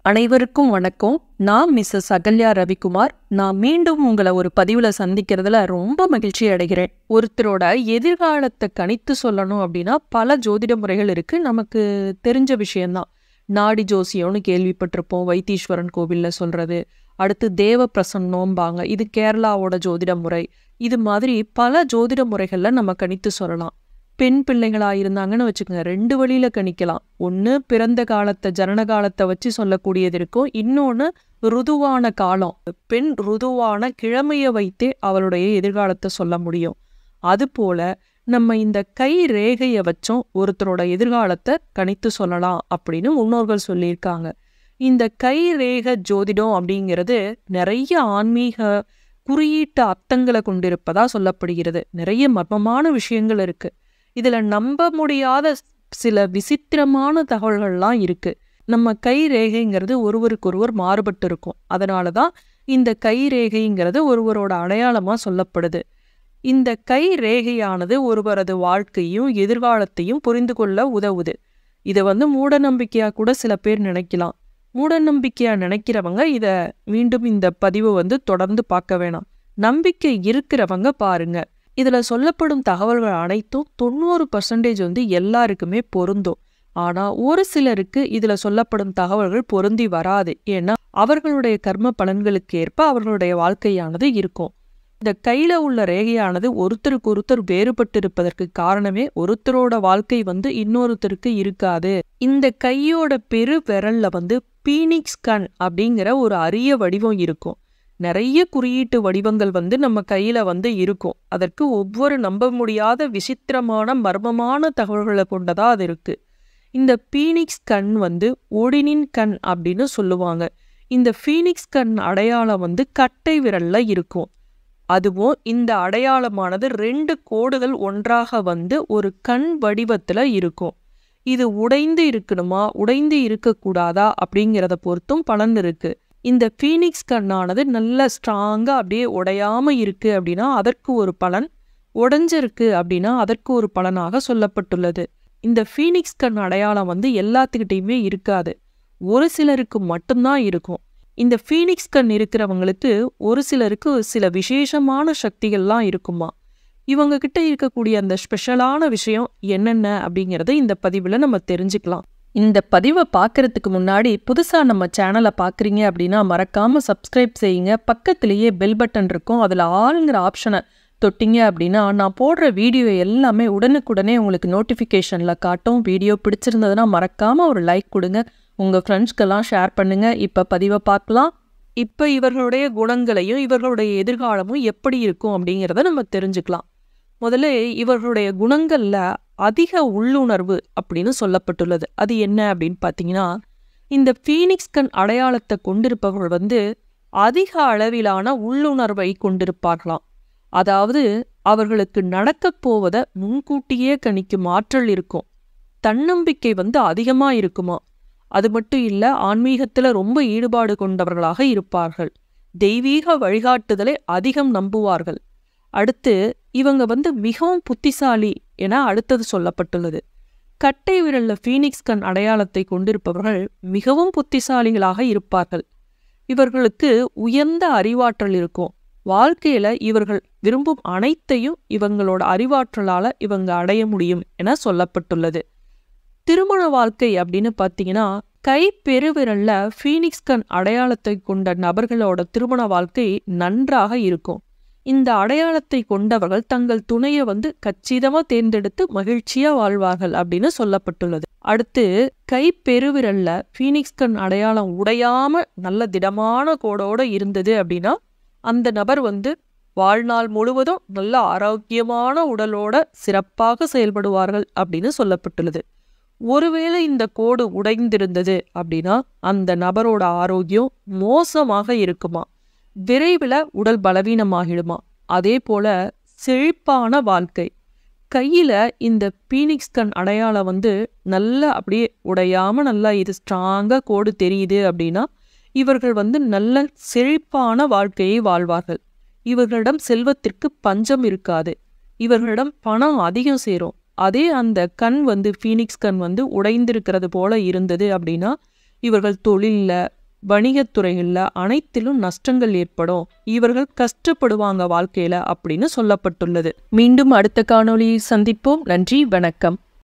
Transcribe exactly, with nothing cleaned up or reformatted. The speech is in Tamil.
அனைவருக்கும் வணக்கம். நான் மிஸ்ஸஸ் அகல்யா ரவிக்குமார். நான் மீண்டும் உங்களை ஒரு பதிவுல சந்திக்கிறதுல ரொம்ப மகிழ்ச்சி அடைகிறேன். ஒருத்தரோட எதிர்காலத்தை கணித்து சொல்லணும் அப்படின்னா பல ஜோதிட முறைகள் இருக்கு. நமக்கு தெரிஞ்ச விஷயம்தான். நாடி ஜோசியம்னு கேள்விப்பட்டிருப்போம், வைத்தீஸ்வரன் கோவில்ல சொல்றது. அடுத்து தேவ பிரசன்னோம்பாங்க, இது கேரளாவோட ஜோதிட முறை. இது மாதிரி பல ஜோதிட முறைகள்ல நம்ம கணித்து சொல்லலாம். பெண் பிள்ளைகளா இருந்தாங்கன்னு வச்சுக்கோங்க, ரெண்டு வழியில கணிக்கலாம். ஒன்று பிறந்த காலத்தை ஜனன காலத்தை வச்சு சொல்லக்கூடியது இருக்கும், இன்னொன்று ருதுவான காலம், பெண் ருதுவான கிழமையை வைத்தே அவளுடைய எதிர்காலத்தை சொல்ல முடியும். அதுபோல நம்ம இந்த கை ரேகையை வச்சும் ஒருத்தரோட எதிர்காலத்தை கணித்து சொல்லலாம் அப்படின்னு முன்னோர்கள் சொல்லியிருக்காங்க. இந்த கை ரேக ஜோதிடம் அப்படிங்கிறது நிறைய ஆன்மீக குறியீட்டு அர்த்தங்களை கொண்டிருப்பதா சொல்லப்படுகிறது. நிறைய மர்மமான விஷயங்கள் இருக்கு. இதுல நம்ப முடியாத சில விசித்திரமான தகவல்கள்லாம் இருக்கு. நம்ம கை ரேகைங்கிறது ஒருவருக்கொருவர் மாறுபட்டு இருக்கும். அதனாலதான் இந்த கை ரேகைங்கிறது ஒருவரோட அடையாளமா சொல்லப்படுது. இந்த கை ரேகையானது ஒருவரது வாழ்க்கையும் எதிர்காலத்தையும் புரிந்து கொள்ள உதவுது. இதை வந்து மூட நம்பிக்கையா கூட சில பேர் நினைக்கலாம். மூட நம்பிக்கையா நினைக்கிறவங்க இத மீண்டும் இந்த பதிவை வந்து தொடர்ந்து பார்க்க வேணாம். நம்பிக்கை இருக்கிறவங்க பாருங்க. இதுல சொல்லப்படும் தகவல்கள் அனைத்தும் தொண்ணூறு பர்சன்டேஜ் வந்து எல்லாருக்குமே பொருந்தும். ஆனா ஒரு சிலருக்கு இதுல சொல்லப்படும் தகவல்கள் பொருந்தி வராது. ஏன்னா அவர்களுடைய கர்ம பலன்களுக்கு ஏற்ப அவர்களுடைய வாழ்க்கையானது இருக்கும். இந்த கையில உள்ள ரேகையானது ஒருத்தருக்கு ஒருத்தர் வேறுபட்டு இருப்பதற்கு காரணமே ஒருத்தரோட வாழ்க்கை வந்து இன்னொருத்தருக்கு இருக்காது. இந்த கையோட பெரு விரல்ல வந்து பீனிக்ஸ் கண் அப்படிங்கிற ஒரு அரிய வடிவம் இருக்கும். நிறைய குறியீட்டு வடிவங்கள் வந்து நம்ம கையில வந்து இருக்கும். அதற்கு ஒவ்வொரு நம்ப முடியாத விசித்திரமான மர்மமான தகவல்களை கொண்டதா அது இருக்கு. இந்த பீனிக்ஸ் கண் வந்து ஒடினின் கண் அப்படின்னு சொல்லுவாங்க. இந்த பீனிக்ஸ் கண் அடையாளம் வந்து கட்டை விரல்ல இருக்கும். அதுவும் இந்த அடையாளமானது ரெண்டு கோடுகள் ஒன்றாக வந்து ஒரு கண் வடிவத்துல இருக்கும். இது உடைந்து இருக்கணுமா உடைந்து இருக்கக்கூடாதா அப்படிங்கிறத பொறுத்தும் பலன் இருக்கு. இந்த பீனிக்ஸ் கண்ணானது நல்ல ஸ்ட்ராங்கா அப்படியே உடையாம இருக்கு அப்படின்னா அதற்கு ஒரு பலன், உடைஞ்சிருக்கு அப்படின்னா அதற்கு ஒரு பலனாக சொல்லப்பட்டுள்ளது. இந்த பீனிக்ஸ் கண் அடையாளம் வந்து எல்லாத்துக்கிட்டையுமே இருக்காது, ஒரு சிலருக்கு மட்டும்தான் இருக்கும். இந்த பீனிக்ஸ் கண் இருக்கிறவங்களுக்கு ஒரு சிலருக்கு சில விசேஷமான சக்திகள்லாம் இருக்குமா. இவங்க கிட்ட இருக்கக்கூடிய அந்த ஸ்பெஷலான விஷயம் என்னென்ன அப்படிங்கிறத இந்த பதிவுல நம்ம தெரிஞ்சுக்கலாம். இந்த பதிவை பார்க்கறதுக்கு முன்னாடி புதுசா நம்ம சேனலை பார்க்குறீங்க அப்படின்னா மறக்காம சப்ஸ்கிரைப் செய்யுங்க. பக்கத்திலேயே பெல் பட்டன் இருக்கும், அதுல ஆளுங்கிற ஆப்ஷனை தொட்டிங்க அப்படின்னா நான் போடுற வீடியோ எல்லாமே உடனுக்குடனே உங்களுக்கு நோட்டிஃபிகேஷன்ல காட்டும். வீடியோ பிடிச்சிருந்ததுன்னா மறக்காம ஒரு லைக் கொடுங்க, உங்க ஃப்ரெண்ட்ஸ்க்கெல்லாம் ஷேர் பண்ணுங்க. இப்ப பதிவை பார்க்கலாம். இப்ப இவர்களுடைய குணங்களையும் இவர்களுடைய எதிர்காலமும் எப்படி இருக்கும் அப்படிங்கிறத நம்ம தெரிஞ்சுக்கலாம். முதல்ல இவர்களுடைய குணங்கள்ல அதிக உள்ளுணர்வு அப்படின்னு சொல்லப்பட்டுள்ளது. அது என்ன அப்படின்னு பார்த்தீங்கன்னா, இந்த பீனிக்ஸ் கண் அடையாளத்தை கொண்டிருப்பவர்கள் வந்து அதிக அளவிலான உள்ளுணர்வை கொண்டிருப்பார்களாம். அதாவது அவர்களுக்கு நடக்கப் போவதை முன்கூட்டியே கணிக்கும் ஆற்றல் இருக்கும். தன்னம்பிக்கை வந்து அதிகமா இருக்குமா. அது மட்டும் இல்ல, ஆன்மீகத்துல ரொம்ப ஈடுபாடு கொண்டவர்களாக இருப்பார்கள். தெய்வீக வழிகாட்டுதலை அதிகம் நம்புவார்கள். அடுத்து இவங்க வந்து மிகவும் புத்திசாலி என அடுத்தது சொல்லப்பட்டுள்ளது. கட்டை விரல்ல பீனிக்ஸ் கண் அடையாளத்தை கொண்டிருப்பவர்கள் மிகவும் புத்திசாலிகளாக இருப்பார்கள். இவர்களுக்கு உயர்ந்த அறிவாற்றல் இருக்கும். வாழ்க்கையில இவர்கள் விரும்பும் அனைத்தையும் இவங்களோட அறிவாற்றலால இவங்க அடைய முடியும் என சொல்லப்பட்டுள்ளது. திருமண வாழ்க்கை அப்படின்னு பார்த்தீங்கன்னா, கை பெருவிரல்ல பீனிக்ஸ் கண் அடையாளத்தை கொண்ட நபர்களோட திருமண வாழ்க்கை நன்றாக இருக்கும். இந்த அடையாளத்தை கொண்டவர்கள் தங்கள் துணையை வந்து கச்சிதமா தேர்ந்தெடுத்து மகிழ்ச்சியா வாழ்வார்கள் அப்படின்னு சொல்லப்பட்டுள்ளது. அடுத்து கை பெருவிரல்ல பீனிக்ஸ் கண் அடையாளம் உடையாம நல்ல திடமான கோடோட இருந்தது அப்படின்னா அந்த நபர் வந்து வாழ்நாள் முழுவதும் நல்ல ஆரோக்கியமான உடலோட சிறப்பாக செயல்படுவார்கள் அப்படின்னு சொல்லப்பட்டுள்ளது. ஒருவேளை இந்த கோடு உடைந்திருந்தது அப்படின்னா அந்த நபரோட ஆரோக்கியம் மோசமாக இருக்குமா, விரைவில் உடல் பலவீனமாகிடுமா. அதே போல செழிப்பான வாழ்க்கை. கையில இந்த பீனிக்ஸ் கண் அடையாளம் வந்து நல்லா அப்படியே உடையாம நல்லா இது ஸ்ட்ராங்கா கோடு தெரியுது அப்படின்னா இவர்கள் வந்து நல்ல செழிப்பான வாழ்க்கையை வாழ்வார்கள். இவர்களிடம் செல்வத்திற்கு பஞ்சம் இருக்காது. இவர்களிடம் பணம் அதிகம் சேரும். அதே அந்த கண் வந்து பீனிக்ஸ் கண் வந்து உடைந்திருக்கிறது போல இருந்தது அப்படின்னா இவர்கள் தொழில்ல வணிகத்துறைகள்ல அனைத்திலும் நஷ்டங்கள் ஏற்படும், இவர்கள் கஷ்டப்படுவாங்க வாழ்க்கையில அப்படின்னு சொல்லப்பட்டுள்ளது. மீண்டும் அடுத்த காணொளியை சந்திப்போம். நன்றி, வணக்கம்.